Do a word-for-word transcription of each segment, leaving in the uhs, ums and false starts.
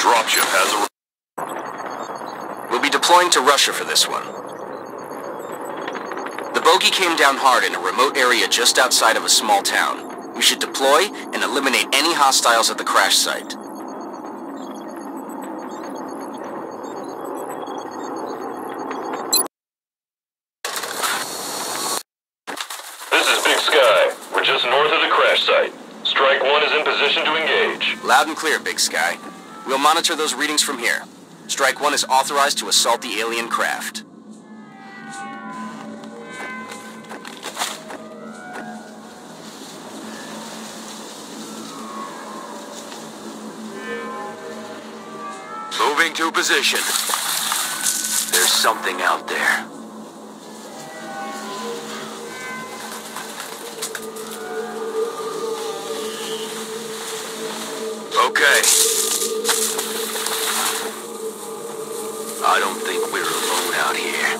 dropship has a... We'll be deploying to Russia for this one. The bogey came down hard in a remote area just outside of a small town. We should deploy and eliminate any hostiles at the crash site. This is Big Sky. We're just north of the crash site. Strike One is in position to engage. Loud and clear, Big Sky. We'll monitor those readings from here. Strike One is authorized to assault the alien craft. Moving to position. There's something out there. Okay. I don't think we're alone out here.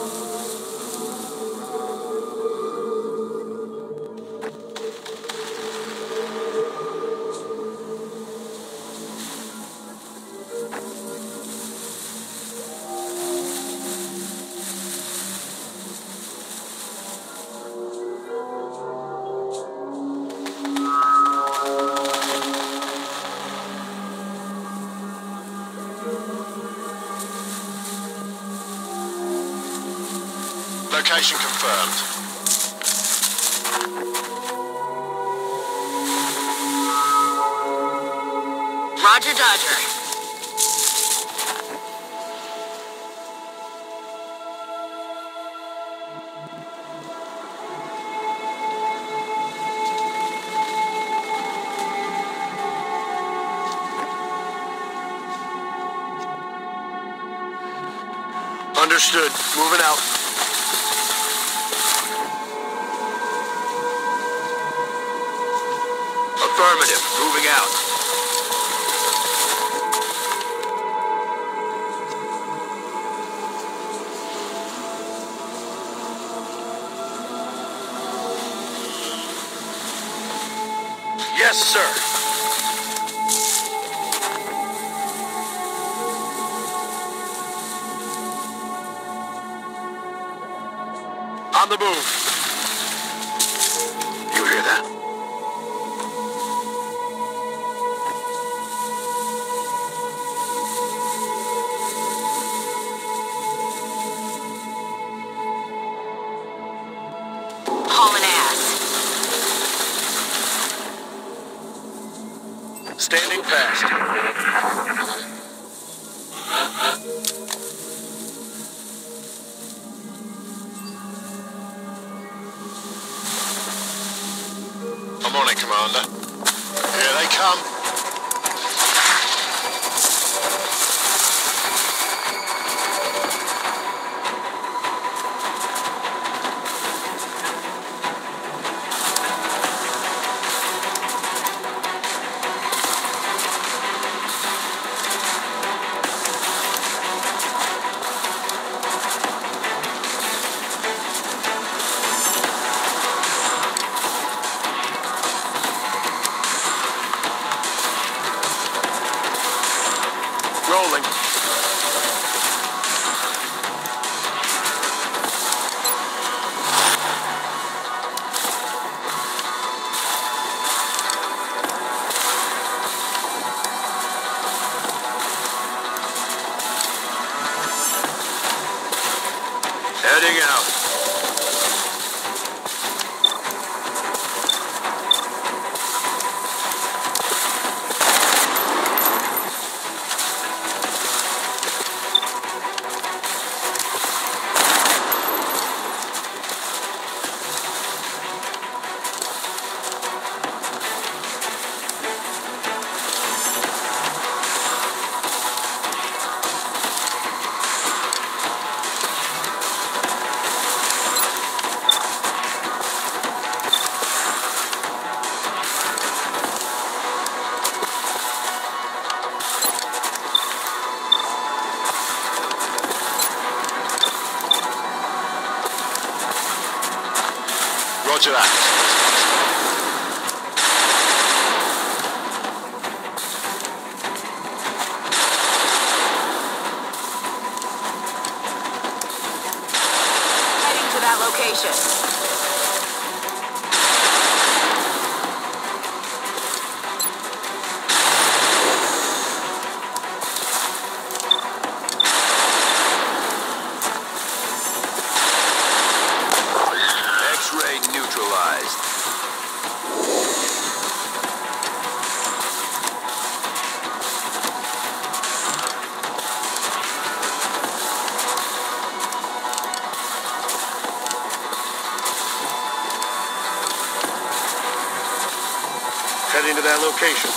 Location confirmed. Roger, Dodger. Understood. Moving out. Affirmative. Moving out. Yes, sir. On the move. You hear that? Hauling ass. Standing fast. I'm on it, Commander. Here they come. Rolling. Heading out. Roger that. location. X-ray neutralized. Heading to that location.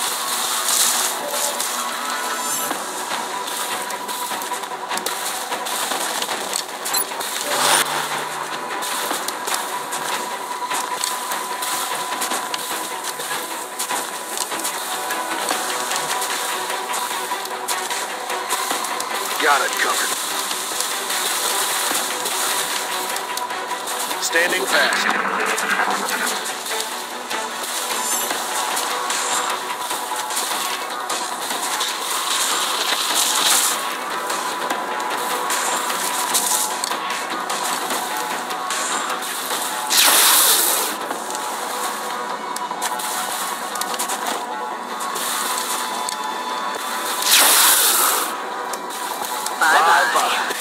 Got it covered. Standing fast. Bye-bye.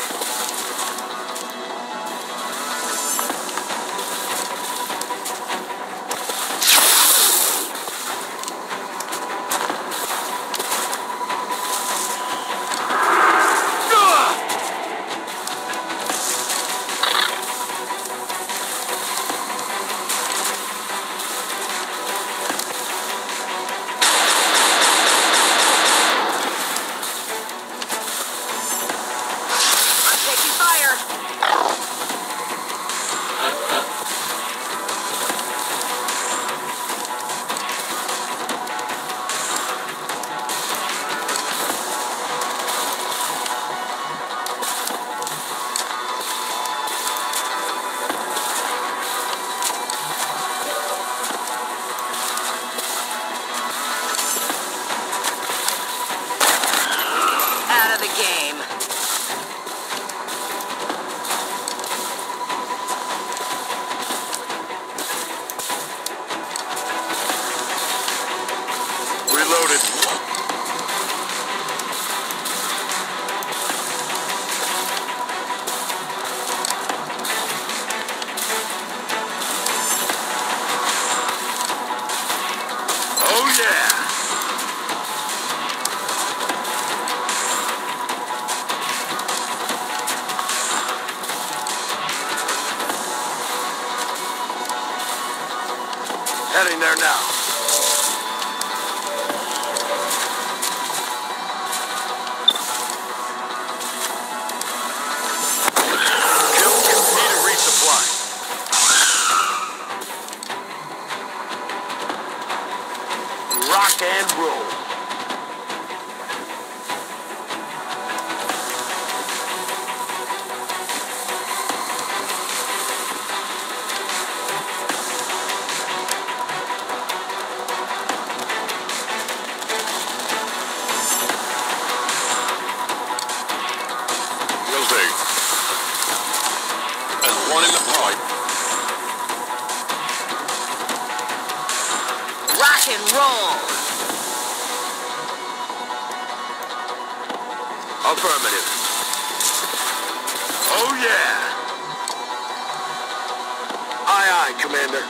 Out of the game. Reloaded. Oh yeah. Heading there now. Kill, need a resupply. Rock and roll. Will do. There's one in the pipe. Rock and roll. Affirmative. Oh yeah. Aye aye, Commander.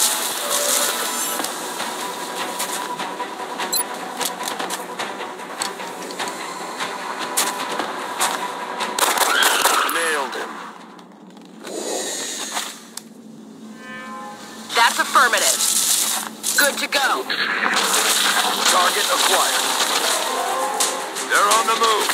Nailed him. That's affirmative. Good to go. Target acquired. They're on the move.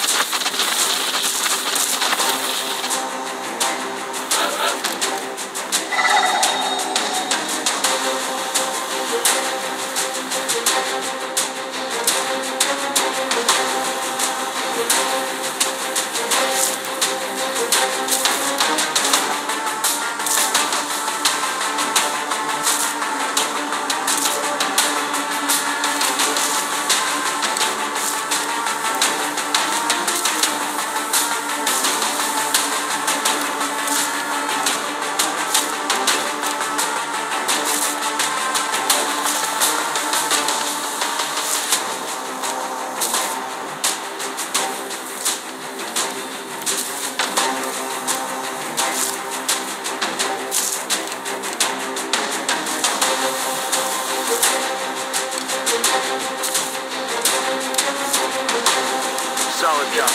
Solid job.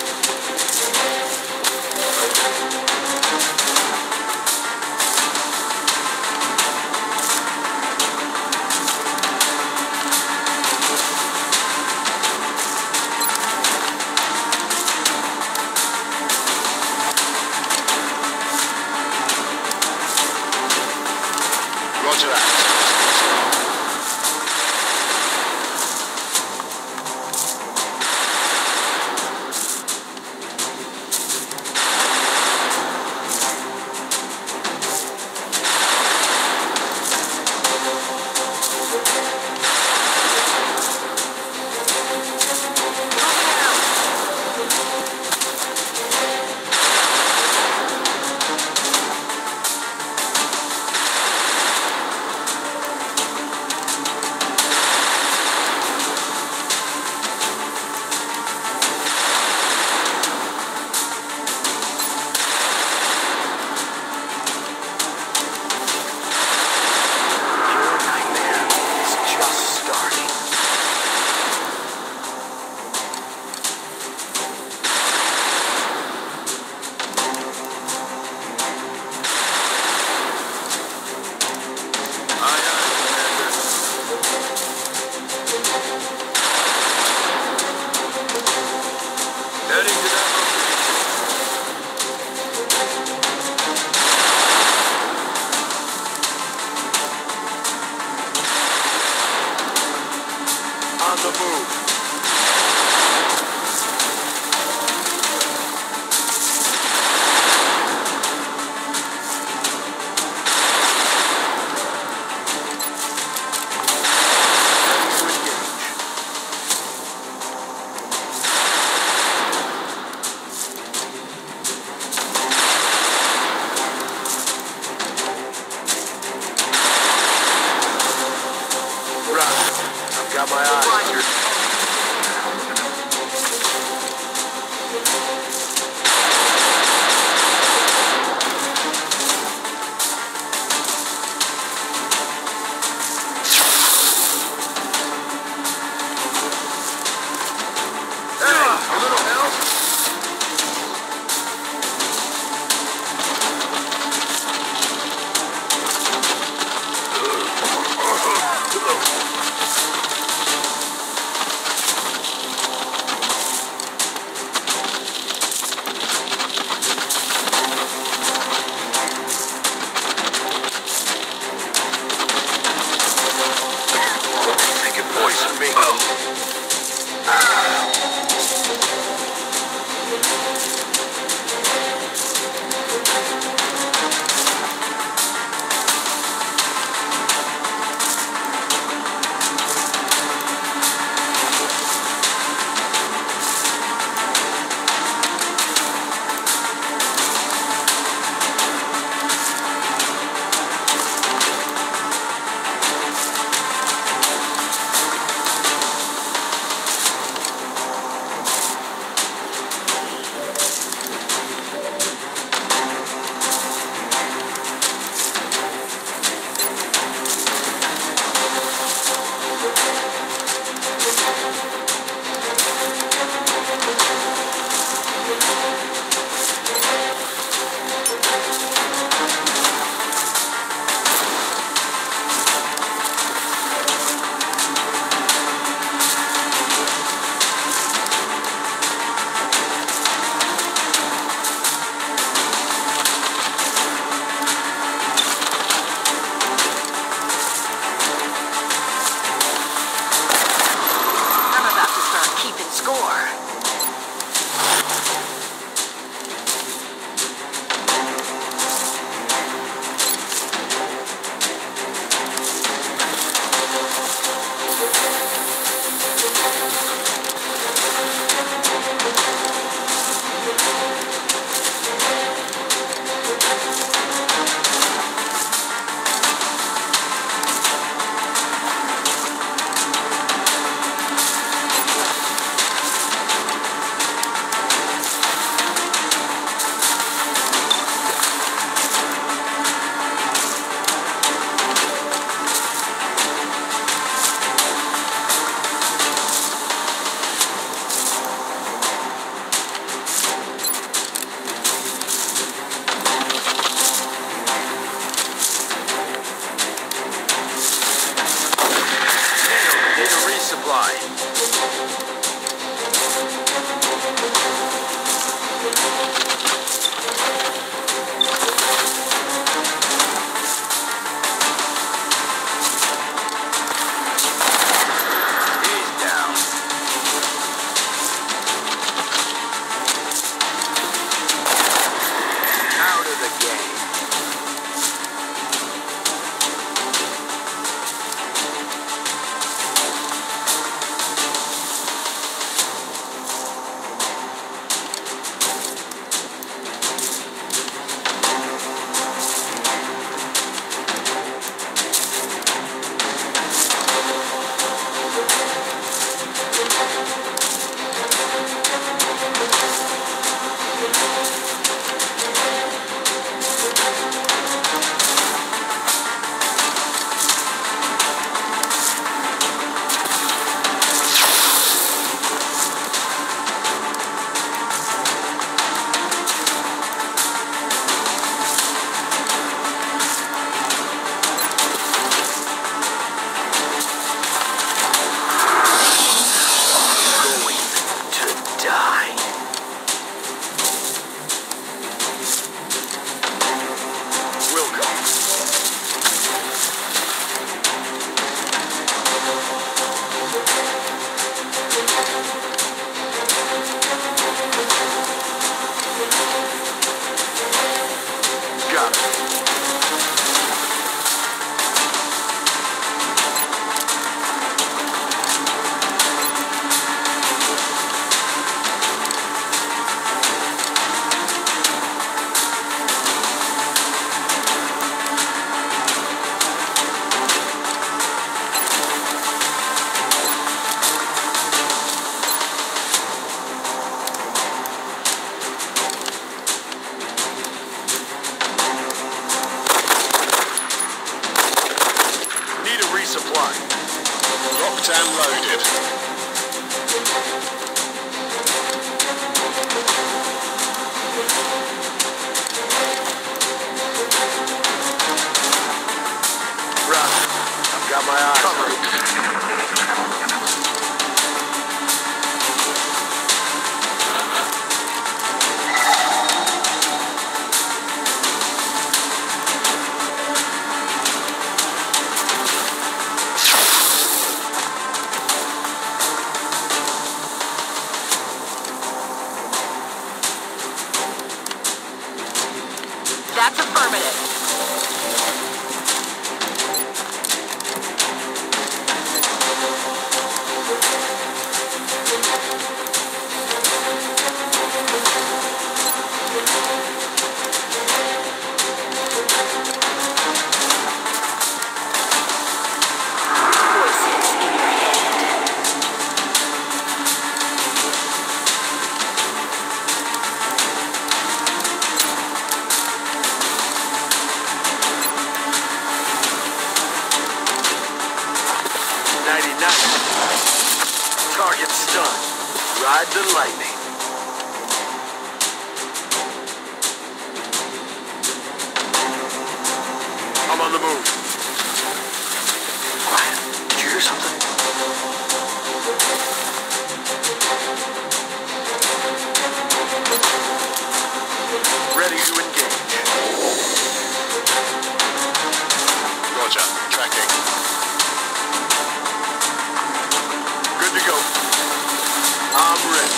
Roger that. cover. That's affirmative. Voices in your head. ninety-nine. Target stunned. Ride the lightning. I'm on the move. Quiet. Did you hear something? Ready to engage. Roger. Tracking. Good to go. I'm ready.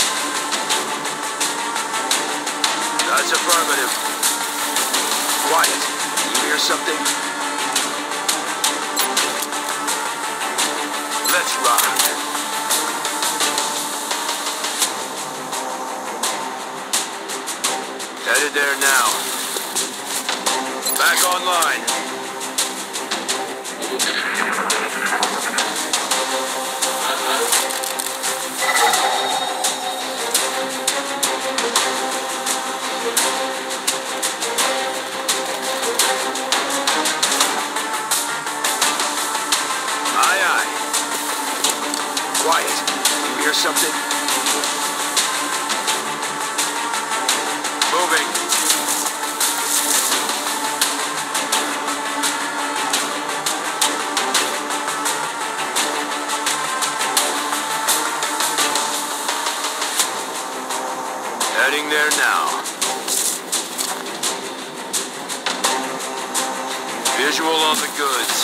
That's affirmative. Quiet. You hear something? Let's rock. Headed there now. Back online. Aye, aye. Quiet. You hear something? Moving. Heading there now. Visual on the goods.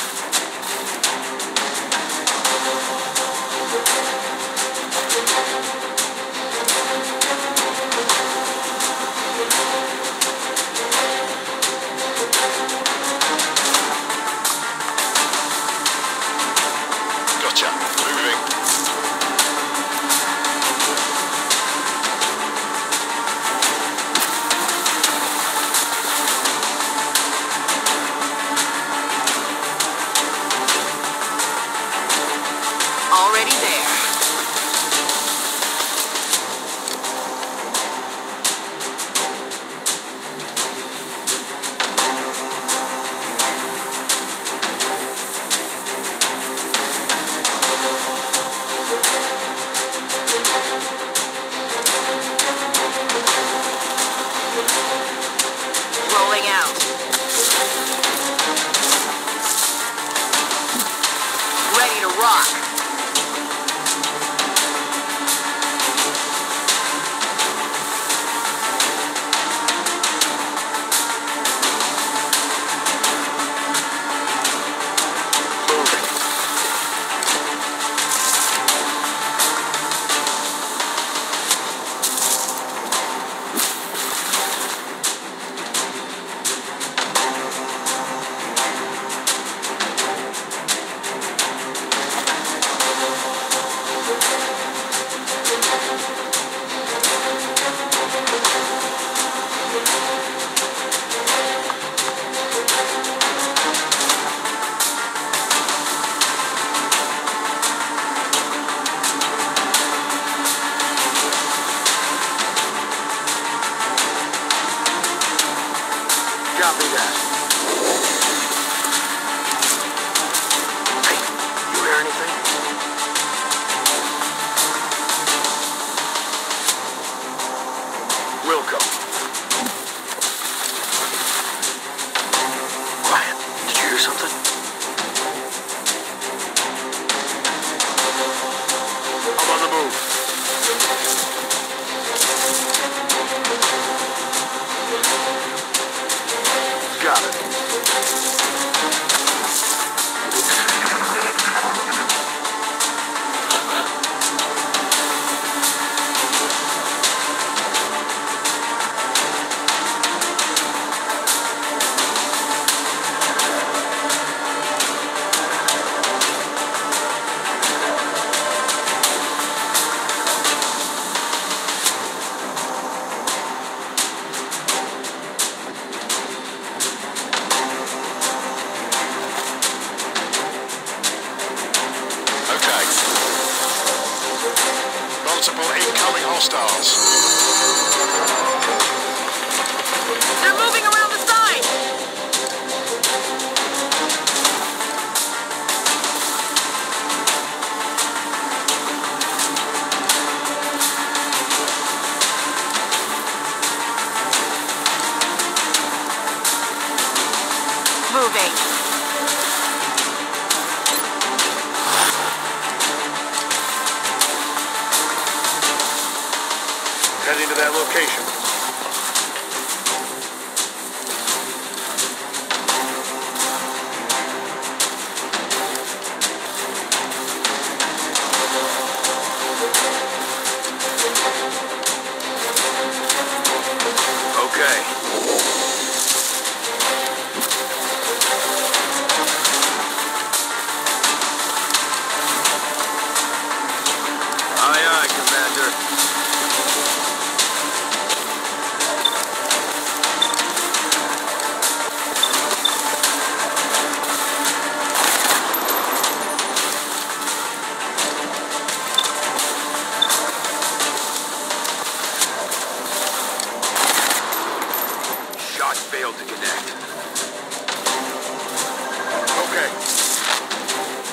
Gotcha. Moving. multiple incoming hostiles. They're moving around the side! Moving. Heading to that location. Okay. Aye, aye, Commander. Shot failed to connect. Okay.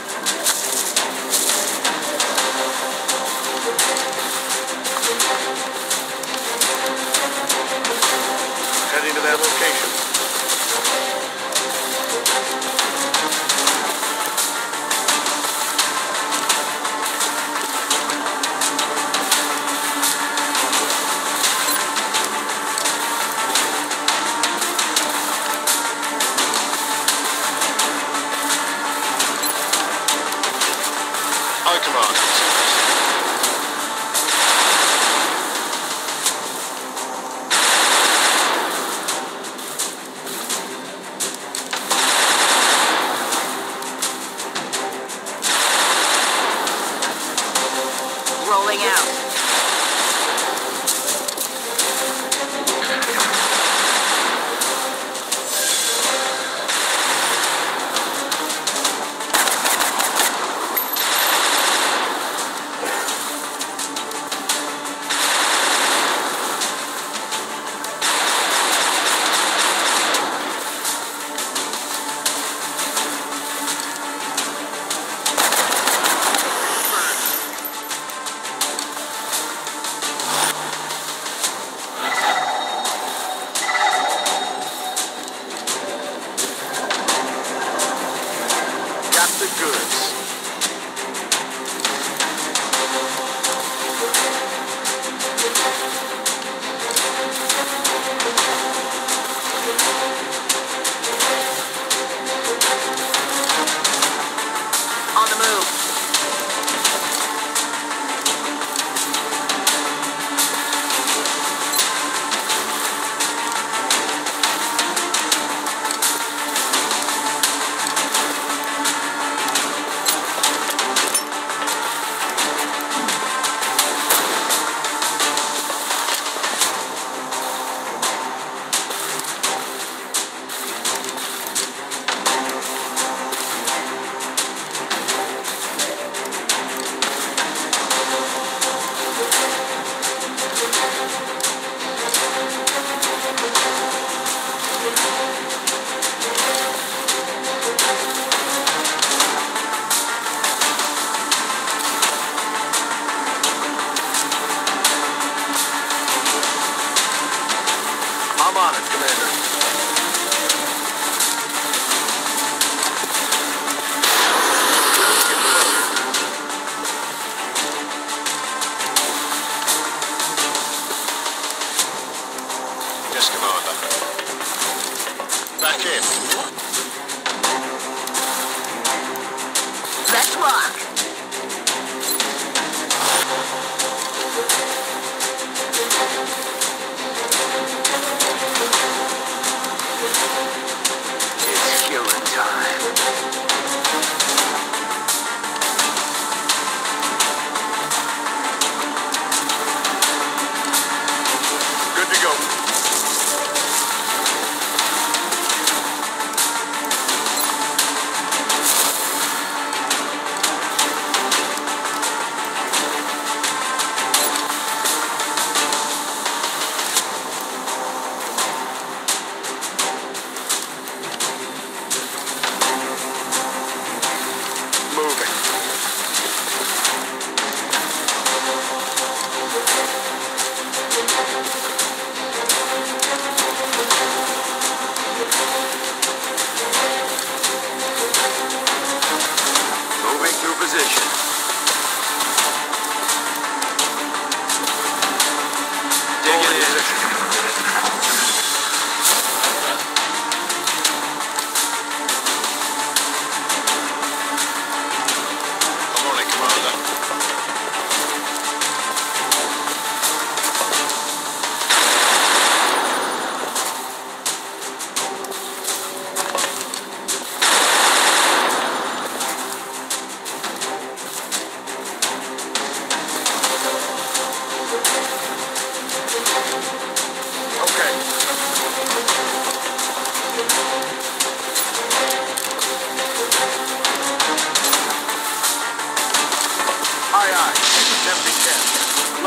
Heading to that location. High command. Rolling out. Got the goods. On the move. I'm on it, Commander. Yes, Commander. Back in. Let's rock. It's killing time. Good to go.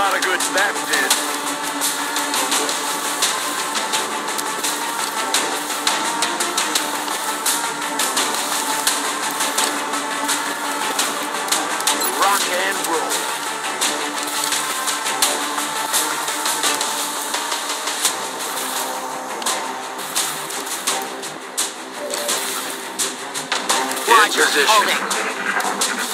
lot of good that did. Rock and roll. Roger. In position. Holding.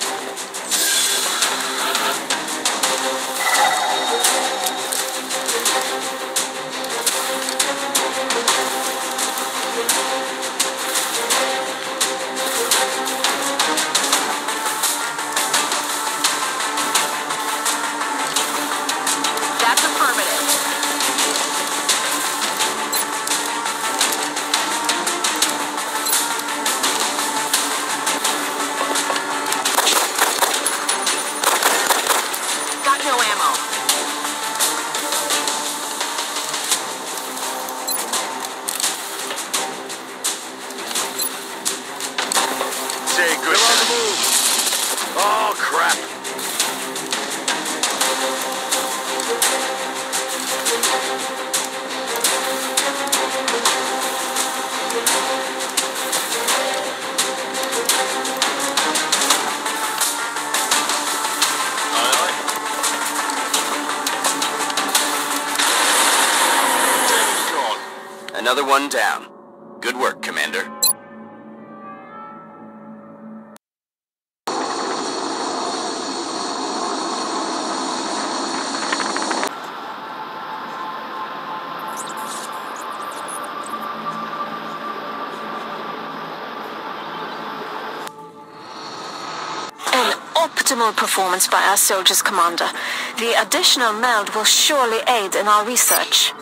That's affirmative. Got no ammo. Say good. They're on the move. Oh, crap. Aye, aye. David's gone. Another one down. Good work, Commander. An optimal performance by our soldiers, Commander. The additional meld will surely aid in our research.